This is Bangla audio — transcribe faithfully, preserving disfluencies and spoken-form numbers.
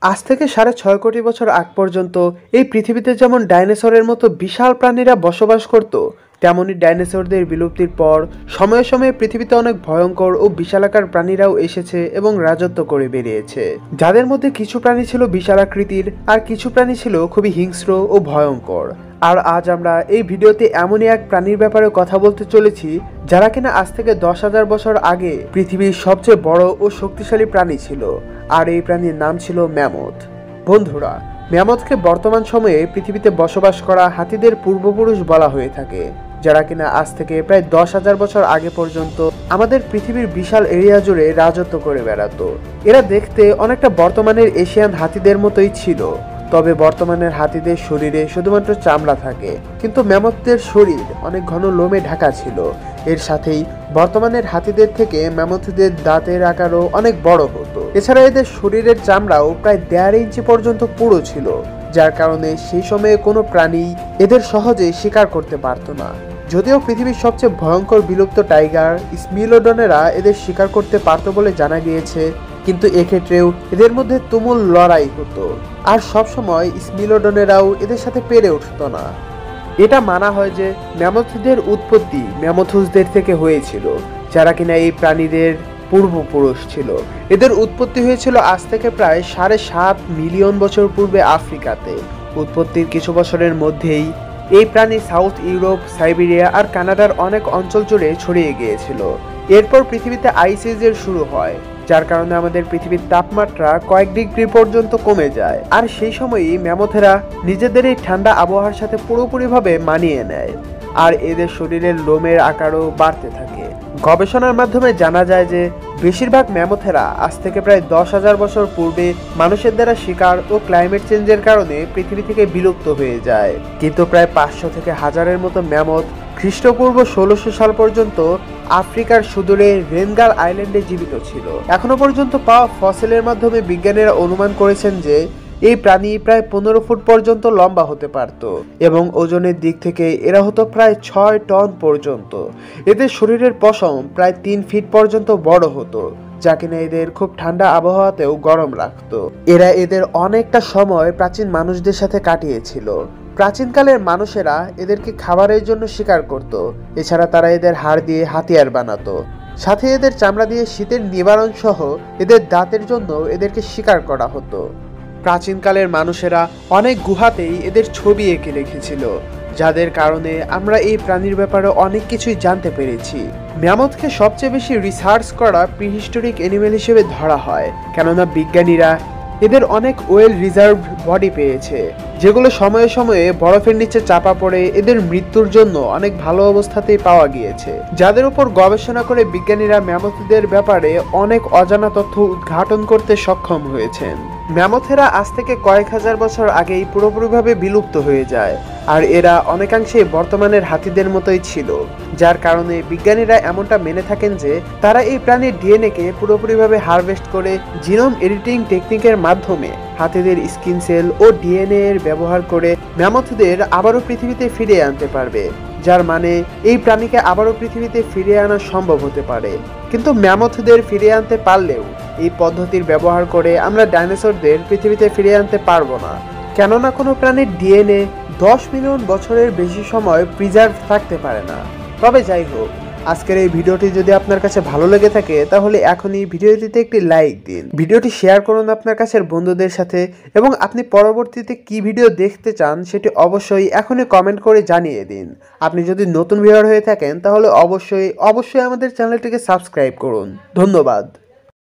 আজ থেকে সাড়ে ছয় কোটি বছর আগ পর্যন্ত এই পৃথিবীতে যেমন ডাইনোসরের মতো বিশাল প্রাণীরা বসবাস করত, তেমনি ডাইনোসরদের বিলুপ্তির পর সময়ে সময়ে পৃথিবীতে অনেক ভয়ঙ্কর ও বিশালাকার প্রাণীরাও এসেছে এবং রাজত্ব করে বেরিয়েছে, যাদের মধ্যে কিছু প্রাণী ছিল বিশাল আকৃতির আর কিছু প্রাণী ছিল খুবই হিংস্র ও ভয়ঙ্কর। আর আজ আমরা এই ভিডিওতে এমনই এক প্রাণীর ব্যাপারে কথা বলতে চলেছি যারা কিনা আজ থেকে দশ হাজার বছর আগে পৃথিবীর সবচেয়ে বড় ও শক্তিশালী প্রাণী ছিল, আর এই প্রাণীর নাম ছিল ম্যামথ। বন্ধুরা, ম্যামথকে বর্তমান সময়ে পৃথিবীতে বসবাস করা হাতিদের পূর্বপুরুষ বলা হয়ে থাকে, যারা কিনা আজ থেকে প্রায় দশ হাজার বছর আগে পর্যন্ত আমাদের পৃথিবীর বিশাল এরিয়া জুড়ে রাজত্ব করে বেড়াতো। এরা দেখতে অনেকটা বর্তমানের এশিয়ান হাতিদের মতোই ছিল, তবে বর্তমানের হাতিদের শরীরে শুধুমাত্র চামড়া থাকে, কিন্তু ম্যামথদের শরীর অনেক ঘন লোমে ঢাকা ছিল। এর সাথেই বর্তমানের হাতিদের থেকে ম্যামথদের দাঁতের আকারও অনেক বড় হতো। এছাড়া এদের শরীরের চামড়াও প্রায় দেড় ইঞ্চি পর্যন্ত পুরো ছিল, যার কারণে সেই সময়ে কোনো প্রাণী এদের সহজে শিকার করতে পারত না। যদিও পৃথিবীর সবচেয়ে ভয়ঙ্কর বিলুপ্ত টাইগার স্মিলোডনেরা এদের শিকার করতে পারত বলে জানা গিয়েছে, কিন্তু এক্ষেত্রেও এদের মধ্যে তুমুল লড়াই হতো, আর সবসময় স্মিলোডনেরাও এদের সাথে পেরে উঠত না। এটা মানা হয় যে ম্যামথদের উৎপত্তি ম্যামথুসদের থেকে হয়েছিল, যারা কিনা এই প্রাণীদের পূর্বপুরুষ ছিল। এদের উৎপত্তি হয়েছিল আজ থেকে প্রায় সাড়ে সাত মিলিয়ন বছর পূর্বে আফ্রিকাতে। উৎপত্তির কিছু বছরের মধ্যেই এই প্রাণী সাউথ ইউরোপ, সাইবেরিয়া আর কানাডার অনেক অঞ্চল জুড়ে ছড়িয়ে গিয়েছিল। এরপর পৃথিবীতে আইস এজের শুরু হয়, যার কারণে আমাদের পৃথিবীর তাপমাত্রা কয়েক ডিগ্রি পর্যন্ত কমে যায়, আর সেই সময়ই ম্যামথেরা নিজেদের এই ঠান্ডা আবহাওয়ার সাথে পুরোপুরিভাবে মানিয়ে নেয়, আর এদের শরীরের লোমের আকারও বাড়তে থাকে। গবেষণার মাধ্যমে জানা যায় যে বেশিরভাগ ম্যামথেরা আজ থেকে প্রায় দশ হাজার বছর পূর্বে মানুষের দ্বারা শিকার ও ক্লাইমেট চেঞ্জের কারণে পৃথিবী থেকে বিলুপ্ত হয়ে যায়, কিন্তু প্রায় পাঁচশো থেকে হাজারের মতো ম্যামথ খ্রিস্টপূর্ব ষোলোশো সাল পর্যন্ত আফ্রিকার সুদূরে রেনগাল আইল্যান্ডে জীবিত ছিল। এখনো পর্যন্ত পাওয়া ফসিলের মাধ্যমে বিজ্ঞানীরা অনুমান করেছেন যে এই প্রাণী প্রায় পনেরো ফুট পর্যন্ত লম্বা হতে পারত, এবং ওজনের দিক থেকে এরা হতো প্রায় ছয় টন পর্যন্ত। এদের শরীরের পশম প্রায় তিন ফিট পর্যন্ত বড় হতো, যা কিনা এদের খুব ঠান্ডা আবহাওয়াতেও গরম রাখতো। এরা এদের অনেকটা সময় প্রাচীন মানুষদের সাথে কাটিয়েছিল। প্রাচীনকালের মানুষেরা এদেরকে খাবারের জন্য শিকার করত, এছাড়া তারা এদের হাড় দিয়ে হাতিয়ার বানাতো, সাথে এদের চামড়া দিয়ে শীতের নিবারণ সহ এদের দাঁতের জন্য এদেরকে শিকার করা হতো। প্রাচীনকালের মানুষেরা অনেক গুহাতেই এদের ছবি এঁকে রেখেছিল, যাদের কারণে আমরা এই প্রাণীর ব্যাপারে অনেক কিছুই জানতে পেরেছি। ম্যামথকে সবচেয়ে বেশি রিসার্চ করা প্রিহিস্টোরিক অ্যানিমেল হিসেবে ধরা হয়, কেননা বিজ্ঞানীরা এদের অনেক ওয়েল রিজার্ভ বডি পেয়েছে, যেগুলো সময়ে সময়ে বরফের নিচে চাপা পড়ে এদের মৃত্যুর জন্য অনেক ভালো অবস্থাতেই পাওয়া গিয়েছে, যাদের উপর গবেষণা করে বিজ্ঞানীরা ম্যামথদের ব্যাপারে অনেক অজানা তথ্য উদ্ঘাটন করতে সক্ষম হয়েছেন। ম্যামথেরা আজ থেকে কয়েক হাজার বছর আগেই পুরোপুরিভাবে বিলুপ্ত হয়ে যায়, আর এরা অনেকাংশে বর্তমানের হাতিদের মতোই ছিল, যার কারণে বিজ্ঞানীরা এমনটা মেনে থাকেন যে তারা এই প্রাণীর ডিএনএ কে পুরোপুরিভাবে হারভেস্ট করে জিনোম এডিটিং টেকনিকের মাধ্যমে হাতিদের স্কিন সেল ও ডিএনএ এর ব্যবহার করে ম্যামথদের আবারও পৃথিবীতে ফিরিয়ে আনতে পারবে, যার মানে এই প্রাণীকে আবারও পৃথিবীতে ফিরিয়ে আনা সম্ভব হতে পারে। কিন্তু ম্যামথদের ফিরিয়ে আনতে পারলেও এই পদ্ধতির ব্যবহার করে আমরা ডাইনোসরদের পৃথিবীতে ফিরিয়ে আনতে পারবো না, কেননা কোনো প্রাণীর ডিএনএ দশ মিলিয়ন বছরের বেশি সময় প্রিজার্ভ থাকতে পারে না। তবে যাই হোক, আজকের এই ভিডিওটি যদি আপনার কাছে ভালো লেগে থাকে তাহলে এখনই ভিডিওটিতে একটি লাইক দিন, ভিডিওটি শেয়ার করুন আপনার কাছের বন্ধুদের সাথে, এবং আপনি পরবর্তীতে কি ভিডিও দেখতে চান সেটি অবশ্যই এখনই কমেন্ট করে জানিয়ে দিন। আপনি যদি নতুন ভিউয়ার হয়ে থাকেন তাহলে অবশ্যই অবশ্যই আমাদের চ্যানেলটিকে সাবস্ক্রাইব করুন। ধন্যবাদ।